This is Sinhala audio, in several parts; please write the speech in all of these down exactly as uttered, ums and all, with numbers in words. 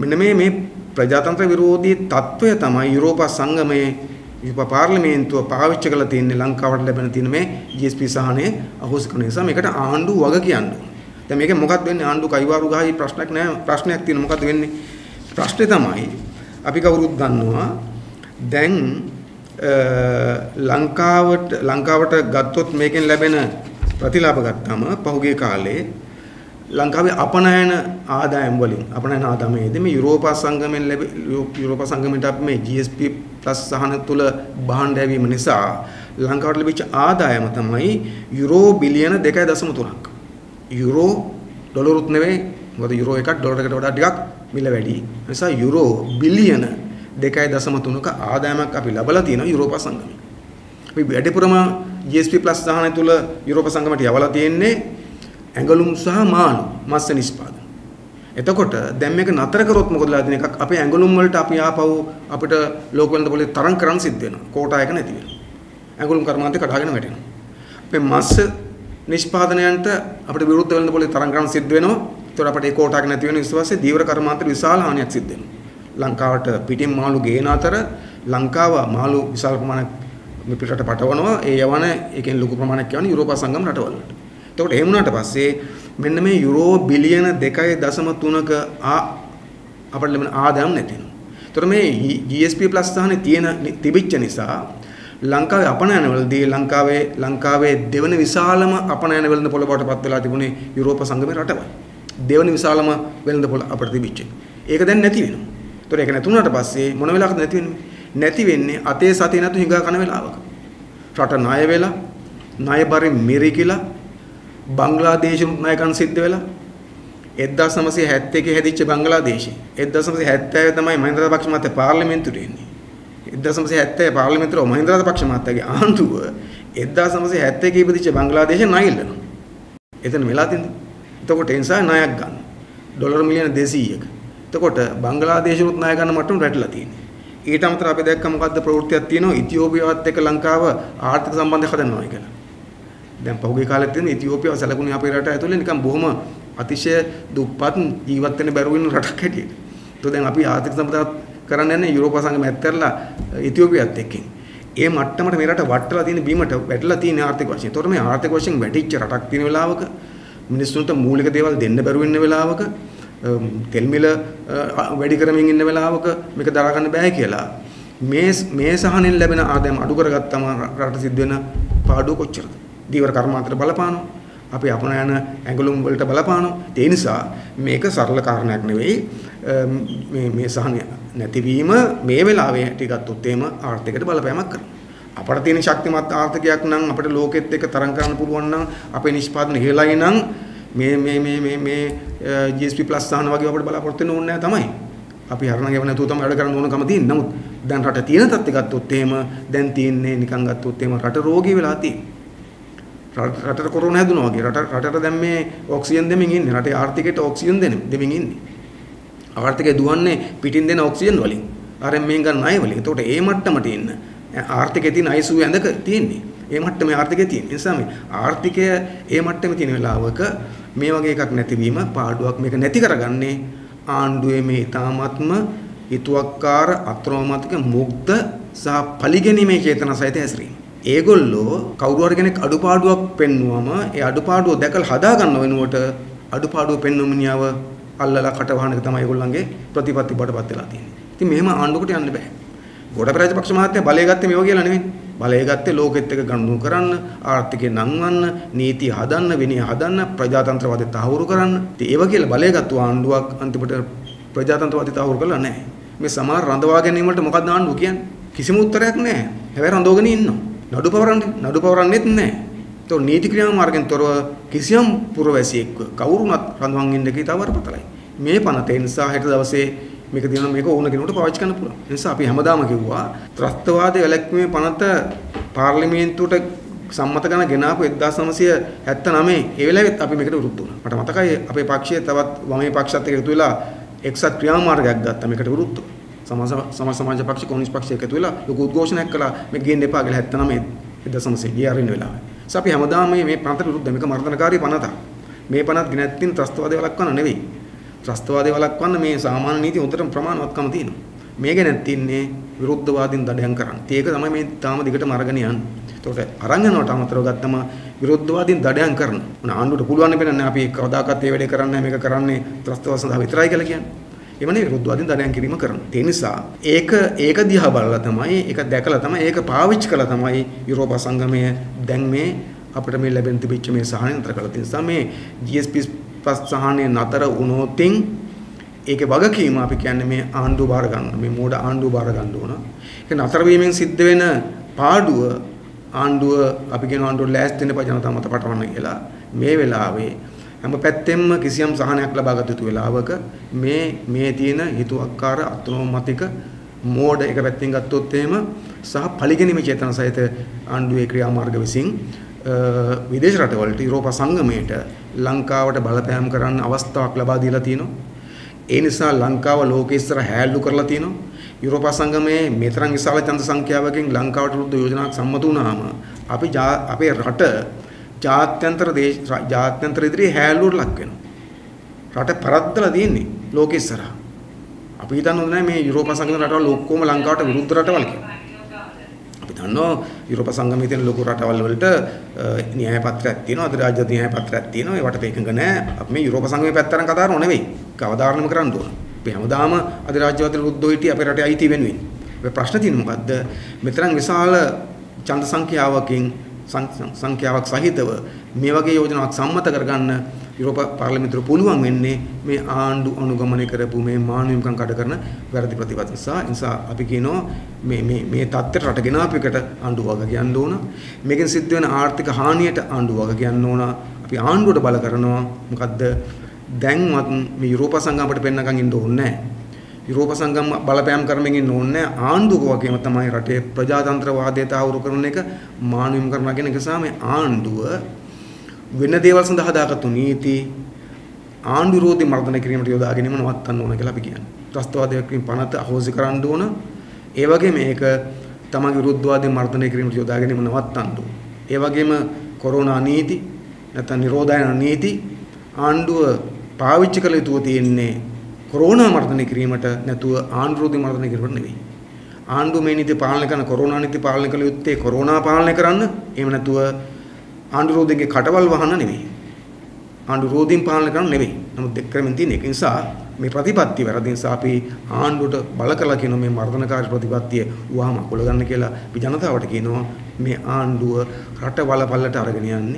මෙන්න මේ මේ ප්‍රජාතන්ත්‍ර විරෝධී තත්වය තමයි යුරෝපා සංගමයේ යුරෝපා පාර්ලිමේන්තුව පාවිච්චි කරලා තියෙන්නේ ලංකාවට ලැබෙන තියෙන මේ G S P සහනය අහෝසි කරන නිසා මේකට ආණ්ඩුව වග කියන්නේ. දැන් මේකේ මොකක්ද වෙන්නේ ආණ්ඩුව කයිවාරු ගහයි ප්‍රශ්නයක් නෑ ප්‍රශ්නයක් තියෙන මොකක්ද වෙන්නේ ප්‍රශ්නේ තමයි අපි කවුරුත් දන්නවා දැන් ලංකාවට ලංකාවට ගත්තොත් මේකෙන් ලැබෙන ප්‍රතිලාභ ගත්තාම පහුගිය කාලේ ලංකාවේ අපනයන ආදායම් වලින් අපනයන ආදායමේදී මේ යුරෝපා සංගමයෙන් ලැබෙ යුරෝපා සංගමයට අපි මේ G S P plus සහන තුල භාණ්ඩ ඇවීම නිසා ලංකාවට ලැබිච්ච ආදායම තමයි යුරෝ බිලියන දෙකයි දශම තුනක්. යුරෝ ඩොලරුත් නෙවෙයි මොකද යුරෝ එකක් ඩොලරයකට වඩා ටිකක් මිල වැඩි. ඒ නිසා යුරෝ බිලියන දෙකයි දශම තුනක ආදායමක් අපි ලබලා තියෙනවා යුරෝපා සංගමයෙන්. අපි වැඩිපුරම G S P plus සහන තුල යුරෝපා සංගමයට යවලා තියෙන්නේ ඇඟලුම් සහ මාළු මත්ස්‍ය නිෂ්පාදන. එතකොට දැන් මේක නතර කරොත් මොකද වෙලා තියෙන එකක් අපේ ඇඟලුම් වලට අපි ආපහු අපිට ලෝක වෙළඳ පොලේ තරම් කරන් සිද්ධ වෙනවා. කෝටා එක නැති වෙනවා. ඇඟලුම් කර්මාන්තේ කඩාගෙන වැටෙනවා. අපේ මත්ස්‍ය නිෂ්පාදනයන්ට අපිට විරුද්ධ වෙළඳ පොලේ තරම් කරන් සිද්ධ වෙනවා. ඒතකොට අපිට ඒ කෝටා එක නැති වෙන විශ්වාසයේ දීවර කර්මාන්තේ විශාල හානියක් සිද්ධ වෙනවා. ලංකාවට පිටින් මාළු ගේන අතර ලංකාව මාළු විශාල ප්‍රමාණයක් මේ පිටරට පටවනවා. ඒ යවන එකෙන් ලොකු ප්‍රමාණයක් යවන යුරෝපා සංගම රටවල් වලට. එතකොට එහෙම වුණාට පස්සේ මෙන්න මේ යුරෝ බිලියන දෙකයි දශම තුනක අපිට ලැබෙන ආදායම් නැති වෙනවා. එතකොට මේ G S P plus සහනේ තියෙන තිබිච්ච නිසා ලංකාවේ අපනයන වලදී ලංකාවේ ලංකාවේ දෙවන විශාලම අපනයන වෙළඳ පොළ බවට පත් වෙලා තිබුණේ යුරෝපා සංගමේ රටවල්. දෙවන විශාලම වෙළඳ පොළ අපිට තිබිච්ච. ඒක දැන් නැති වෙනවා. එතකොට ඒක නැති වුණාට පස්සේ මොන වෙලාවකද නැති වෙන්නේ? නැති වෙන්නේ අතේ සතේ නැතු හිඟා කන වෙලාවක. රට ණය වෙලා ණය බරින් මිරිකිලා බංග්ලාදේශ නායකයන් සිද්ධ වෙලා එක්දාස් නවසිය හැත්තෑ එකේ හැදිච්ච බංග්ලාදේශය එක්දාස් නවසිය හැත්තෑ තමයි මහින්ද රාජපක්ෂ මහත්තයා පාර්ලිමේන්තුවට එන්නේ. එක්දාස් නවසිය හැත්තෑ පාර්ලිමේන්තුවේ මහින්ද රාජපක්ෂ මහත්තයාගේ ආණ්ඩුව එක්දාස් නවසිය හැත්තෑ එකේ ඉපදිච්ච බංග්ලාදේශය ණයල්ලනවා. එතන වෙලා තින්ද? එතකොට ඒ නිසා ණයක් ගන්න. ඩොලර් මිලියන දෙසීයක. එතකොට බංග්ලාදේශුත් ණය ගන්න මට්ටම රැටලා තියෙනවා. ඊට අමතරව අපි දැක්ක මොකද්ද ප්‍රවෘත්තියක් තියෙනවා ඉතියෝපියාවත් එක්ක ලංකාව ආර්ථික සම්බන්ධය හදනවා කියලා. දැන් පහුගිය කාලෙත් තියෙන ඉතියෝපියාව සැලකුණේ අපේ රට ඇතුලේ නිකන් බොහොම අතිශය දුප්පත් ජීවත් වෙන්න බැරුව ඉන්න රටක් හැටියට. ඒතකොට දැන් අපි ආර්ථික සම්බන්ධතාවක් කරන්න යන්නේ යුරෝපා සංගමය ඇත්තරලා ඉතියෝපියාවත් එක්කින්. ඒ මට්ටමට මේ රට වටලා තියෙන බීමට වැටලා තියෙන ආර්ථික වශයෙන්. ඒතකොට මේ ආර්ථික වශයෙන් වැටිච්ච රටක් තියෙන වෙලාවක මිනිස්සුන්ට මූලික දේවල් දෙන්න බැරුව ඉන්න වෙලාවක තෙල් මිල වැඩි කරමින් ඉන්න වෙලාවක මේක දරා ගන්න බෑ කියලා මේ මේ සහනෙන් ලැබෙන ආදායම අඩු කරගත්තම රට සිද්ධ වෙන පාඩුව කොච්චරද? දීවර කර්මාන්තයට බලපානවා. අපි අපනයන ඇඟලුම් වලට බලපානවා. ඒ නිසා මේක සරල කාරණයක් නෙවෙයි. මේ මේ සහනය නැතිවීම මේ වෙලාවේ ටිකත් එහෙම ආර්ථිකයට බලපෑමක් කරනවා. අපට තියෙන ශක්තිමත් ආර්ථිකයක් නම් අපිට ලෝකෙත් එක්ක තරම් කරන්න පුළුවන් නම් අපේ නිෂ්පාදන ඉහළයි නම් මේ මේ මේ මේ මේ G S P plus සහන වගේ අපිට බලාපොරොත්තු වෙන්න ඕනේ නැහැ තමයි. අපි හරණ ගෙව නැතුව තමයි වැඩ කරන්න ඕනකම තියෙන්නේ. නමුත් දැන් රට තියෙන තත්ත්වය ගත්තොත් එහෙම දැන් තියෙන්නේ නිකන් ගත්තොත් එහෙම රට රෝගී වෙලා තියෙන්නේ. රටට කොරෝනා හැදුනා වගේ රට රටට දැන් මේ ඔක්සිජන් දෙමින් ඉන්නේ. රටේ ආර්ථිකයට ඔක්සිජන් දෙන දෙමින් ඉන්නේ. ආර්ථිකය දුවන්නේ පිටින් දෙන ඔක්සිජන් වලින්. ආරෙන් මේන් ගන්න ණය වලින්. ඒතකොට ඒ මට්ටමට ඉන්න ආර්ථිකයේ තියෙන I C U ඇඳක තියෙන්නේ. ඒ මට්ටමේ ආර්ථිකයේ තියෙන නිසා මේ ආර්ථිකය ඒ මට්ටමේ තියෙන වෙලාවක මේ වගේ එකක් නැතිවීම පාඩුවක්. මේක නැති කරගන්නේ ආණ්ඩුවේ මේ ඊ타මත්ම හිතුවක්කාර අත්‍රෝමතික මුග්ධ සහ පරිගැනීමේ චේතනා සහිත හැසිරීම. ඒගොල්ලෝ කවුරු හරි කෙනෙක් අඩුපාඩුවක් පෙන්නුවම ඒ අඩුපාඩුව දැකලා හදා ගන්න වෙනුවට අඩුපාඩුව පෙන්වු මිනිහව අල්ලලා කටවහන එක තමයි ඒගොල්ලන්ගේ ප්‍රතිපත්ති බඩපත් වෙලා තියෙන්නේ. ඉතින් මෙහෙම ආණ්ඩුවකට යන්න බෑ. ගොඩබ රාජපක්ෂ මහත්තයා බලය ගත්තේ මේව කියලා නෙවෙයි. බලය ගත්තේ ලෝකෙත් එක්ක ගනුදෙනු කරන්න, ආර්ථිකය නංවන්න, නීති හදන්න, විනය හදන්න, ප්‍රජාතන්ත්‍රවාදය තහවුරු කරන්න. ඉතින් ඒව කියලා බලය ගත්තු ආණ්ඩුවක් අන්තිමට ප්‍රජාතන්ත්‍රවාදය තහවුරු කළා නැහැ. මේ සමහර රඳවා ගැනීම වලට මොකක්ද ආණ්ඩුව කියන්නේ? කිසිම උත්තරයක් නැහැ. හැබැයි රඳවගෙන ඉන්නවා. නඩු පවරන්නේ නඩු පවරන්නේත් නැහැ. ඒතකොට නීති ක්‍රියා මාර්ගෙන් තොරව කිසියම් පුරවැසියෙක්ව කවුරුණත් රඳවන් ඉන්න කී තවරපතලයි. මේ පනත ඒ නිසා හෙට දවසේ මේක දිනන මේක ඕන කෙනෙකුට පාවිච්චි කරන්න පුළුවන්. ඒ නිසා අපි හැමදාම කිව්වා ත්‍රස්තවාදයේ වැළැක්වීමේ පනත පාර්ලිමේන්තුවට සම්මත කරන ගෙනාපු එක්දාස් නවසිය හැත්තෑ නවය ඒ වෙලාවෙත් අපි මේකට විරුද්ධ වුණා. මට මතකයි අපේ පක්ෂයේ තවත් වමේ පක්ෂත් එක්ක එකතු වෙලා එක්සත් ක්‍රියාමාර්ගයක් ගත්තා මේකට විරුද්ධව. සමාජ සමාජ සමාජ පක්ෂ කොමියුනිස්ට් පක්ෂය එකතු වෙලා ලොකු උද්ඝෝෂණයක් කළා මේක ගේන්න එපා කියලා හැත්තෑ නවය එක්දාස් නවසිය ගියාර ඉන්න වෙලාවේ. ඒ නිසා අපි හැමදාම මේ මේ පනතට විරුද්ධ මේක මර්ධනකාරී පනතක්. මේ පනත් ගෙනැත්තින් ත්‍රස්තවාදය වළක්වන්න නෙවෙයි. ත්‍රස්තවාදය වළක්වන්න මේ සාමාන්‍ය නීති හොඳටම ප්‍රමාණවත්කම තියෙනවා. මේක නැත්තින්නේ විරුද්ධවාදීන් දඩයන් කරන්න. ඒක තමයි මේ තාම දිගටම අරගෙන යන්නේ. ඒකට අරන් යනවට අමතරව ගත්තම විරුද්ධවාදීන් දඩයන් කරන. මොන ආණ්ඩුවට පුළුවන් වෙන්නේ අපි කවදාකවත් මේ වැඩේ කරන්නේ මේක කරන්නේ ත්‍රස්තවාද සඳහා විතරයි කියලා කියන්නේ. එවනේ විරුද්ධවාදීන් දඩයන් කිරීම කරනවා. ඒ නිසා ඒක ඒක දිහා බලලා තමයි ඒක දැකලා තමයි ඒක පාවිච්චි කළා තමයි යුරෝපා සංගමය දැන් මේ අපිට මේ ලැබෙන තිබිච්ච මේ සහනය නතර කළා. ඒ නිසා මේ G S P සහනය නතර වුණොතින් ඒකේ වගකීම අපි කියන්නේ මේ ආණ්ඩුව බාර ගන්න. මේ මෝඩ ආණ්ඩුව බාර ගන්න ඕන. ඒක නතර වීමෙන් සිද්ධ වෙන පාඩුව ආණ්ඩුව අපි කියන ආණ්ඩුව ලෑස්ති වෙන්න පා ජනතාව මත පටවන්න කියලා. මේ වෙලාවේ හැම පැත්තෙම කිසියම් සහනයක් ලබා ගත යුතු වෙලාවක මේ මේ තියෙන හිතුවක්කාර අත්නෝමතික මෝඩ එක පැත්තෙන් ගත්තොත් එහෙම සහ පරිගැනීමේ චේතන සහිත ආණ්ඩුවේ ක්‍රියාමාර්ග විසින් විදේශ රටවලට යුරෝපා සංගමයට ලංකාවට බලපෑම් කරන්න අවස්ථාවක් ලබා දීලා තියෙනවා. ඒ නිසා ලංකාව ලෝකෙ ඉස්සර හැල්ලු කරලා තියෙනවා. යුරෝපා සංගමයේ මෙතරම් විශාල ඡන්ද සංඛ්‍යාවකින් ලංකාවට විරුද්ධ යෝජනාවක් සම්මත වුණාම අපි අපේ රට ජාත්‍යන්තර දේශ ජාත්‍යන්තර ඉදිරියේ හැල්ලුවට ලක් වෙනවා. රට පරද්දලා තියෙන්නේ ලෝකෙ ඉස්සරහ. අපි හිතන්නේ නැහැ මේ යුරෝපා සංගම රටවල් ඔක්කොම ලංකාවට විරුද්ධ රටවල් කියලා. අපි දන්නවා යුරෝපා සංගමයේ තියෙන ලොකු රටවල් වලට න්‍යාය පත්‍රයක් තියෙනවා, අධිරාජ්‍ය න්‍යාය පත්‍රයක් තියෙනවා. ඒවට එකඟ නැහැ. අපි මේ යුරෝපා සංගමයේ පැත්තට කතා කරනව නෙවෙයි. කවදාරණම කරන්න ඕන. අපි හැමදාම අධිරාජ්‍යවාදී විරුද්ධව හිටියේ අපේ රටේ අයිති වෙනුවෙන්. මේ ප්‍රශ්න තියෙන්නේ මොකද්ද? මෙතරම් විශාල ඡන්ද සංඛ්‍යාවකින් සංඛ්‍යාවක් සහිතව මේ වගේ යෝජනාවක් සම්මත කරගන්න යුරෝපා පාර්ලිමේන්තුවට පුළුවන් වෙන්නේ මේ ආණ්ඩු අනුගමනය කරපු මේ මානවිකම් කඩ කරන වැරදි ප්‍රතිපත්ති නිසා. නිසා අපි කියනවා මේ මේ මේ තත්ත්වයට රට ගෙනාපු එකට ආණ්ඩුව වග කියන්න ඕන. මේකෙන් සිද්ධ වෙන ආර්ථික හානියට ආණ්ඩුව වග කියන්න ඕන. අපි ආණ්ඩුවට බල කරනවා. මොකද්ද? දැන්වත් මේ යුරෝපා සංගම අපිට පෙන්නකන් ඉන්න ඕනේ නැහැ. යුරෝපා සංගම බලපෑම් කරමින් ඉන්න ඕනේ නැහැ. ආණ්ඩුව වගේම තමයි රටේ ප්‍රජාතන්ත්‍රවාදයට ආවුරු කරන එක මානවිකම් කරනවා කියන එක නිසා මේ ආණ්ඩුව වෙන දේවල් සඳහා දාගත්තු නීති ආණ්ඩු විරෝධී මර්ධනය කිරීමට යොදා ගැනීම නවත්තන්න ඕන කියලා අපි කියන්නේ. ත්‍රස්තවාදයෙන් පනත අහෝසි කරන්න ඕන. ඒ වගේම මේක තමගේ විරුද්ධවාදයෙන් මර්ධනය කිරීමට යොදා ගැනීම නවත්තන්න ඕන. ඒ වගේම කොරෝනා නීති නැත්නම් නිරෝධායන නීති ආණ්ඩුව පාවිච්චි කළ යුතු තියෙන්නේ කොරෝනා මර්ධනය කිරීමට නැතුව ආණ්ඩු විරෝධී මර්ධනය කිරීමට නෙවෙයි. ආණ්ඩුව මේ නීති පාලනය කරන කොරෝනා නීති පාලනය කළ යුත්තේ කොරෝනා පාලනය කරන්න. එහෙම නැතුව ආණ්ඩු විරෝධීගේ කටවල් වහන්න නෙවෙයි. ආණ්ඩු විරෝධීන් පාලනය කරන්න නෙවෙයි. නමුත් දෙක ක්‍රමෙන් තියෙන එක නිසා මේ ප්‍රතිපත්ති වැරදි නිසා අපි ආණ්ඩුවට බල කළා කියන මේ මර්ධනකාරී ප්‍රතිපත්තිය වහම අකුල ගන්න කියලා අපි ජනතාවට කියනවා. මේ ආණ්ඩුව රට වලපල්ලට අරගෙන යන්නේ.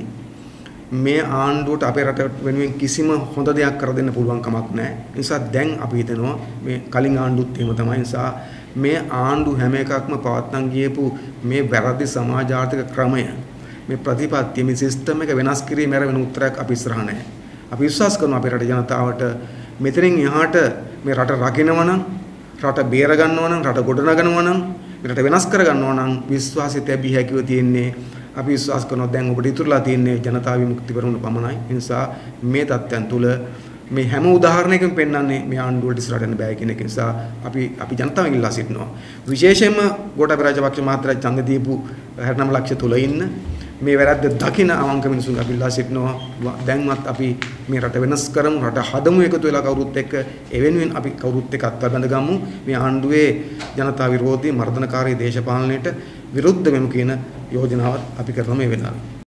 මේ ආණ්ඩුවට අපේ රට වෙනුවෙන් කිසිම හොඳ දෙයක් කර දෙන්න පුළුවන් කමක් නැහැ. ඒ නිසා දැන් අපි හිතනවා මේ කලින් ආණ්ඩුත් එහෙම තමයි. නිසා මේ ආණ්ඩු හැම එකක්ම පවත්නම් ගියපු මේ වැරදි සමාජ ආර්ථික ක්‍රමය මේ ප්‍රතිපත්තිය මේ සිස්ටම් එක වෙනස් කිරීම වෙන උත්තරයක් අපි ඉස්සරහ නැහැ. අපි විශ්වාස කරනවා අපේ රට ජනතාවට මෙතනින් එහාට මේ රට රකින්නවා නම් රට බේර ගන්නවා නම් රට ගොඩනගනවා නම් රට වෙනස් කර ගන්නවා නම් විශ්වාසය තැබිය හැකිව තියෙන්නේ. අපි විශ්වාස කරනවා දැන් ඔබට ඉතුරුලා තියෙන්නේ ජනතා විමුක්ති පෙරමුණ පමණයි. ඒ නිසා මේ තත්ත්වයන් තුල මේ හැම උදාහරණයකම පෙන්වන්නේ මේ ආණ්ඩුවට ඉස්සරහට යන්න බෑ කියන එක නිසා අපි අපි ජනතාවගෙන් ඉල්ලා සිටිනවා. විශේෂයෙන්ම ගෝඨාභය රාජපක්ෂ මහත්තයා ඡන්ද දීපු හැට නවය ලක්ෂ තුල ඉන්න මේ වැරද්ද දකින අවංක මිනිසුන් අපි ඉල්ලා සිටිනවා. දැන්වත් අපි මේ රට වෙනස් කරමු, රට හදමු එකතු වෙලා කවුරුත් එක්ක. එවෙනුවෙන් අපි කවුරුත් එක්ක අත්බැඳ ගමු. මේ ආණ්ඩුවේ ජනතා විරෝධී මර්ධනකාරී දේශපාලනයට විරුද්ධ වෙමු කියන යෝජනාවත් අපි කරන මේ වෙලාවේ